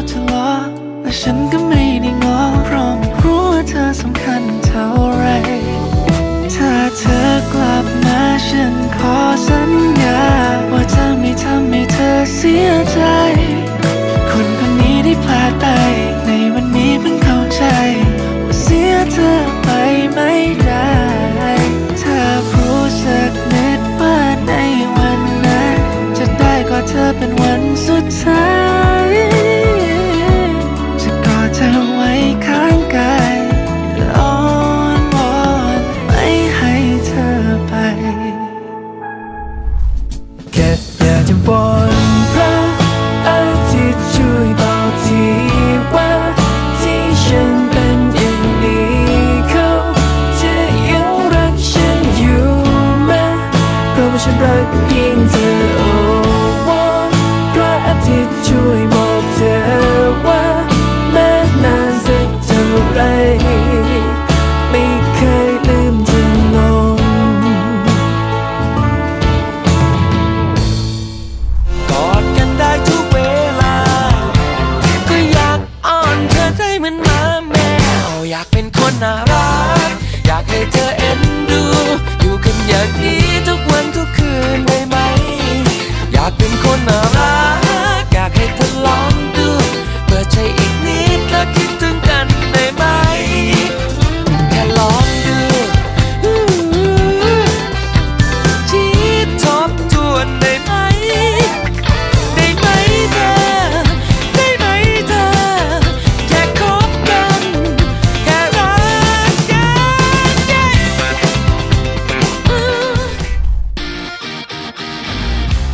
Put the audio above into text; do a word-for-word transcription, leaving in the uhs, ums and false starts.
ทะเลาะแต่ฉันก็ไม่ได้งอเพราะไม่รู้ว่าเธอสำคัญเท่าไรถ้าเธอกลับมาฉันขอสัญญาว่าจะไม่ทำให้เธอเสียใจคนคนนี้ได้พลาดไปในวันนี้เพิ่งเข้าใจว่าเสียเธอไปไม่ได้ถ้ารู้สักนิดว่าในวันนั้นจะได้กอดเธอเป็นวันสุดท้ายจะกอดเธอไว้ข้างกายอ้อนวอนไม่ให้เธอไปแค่อยากจะบอก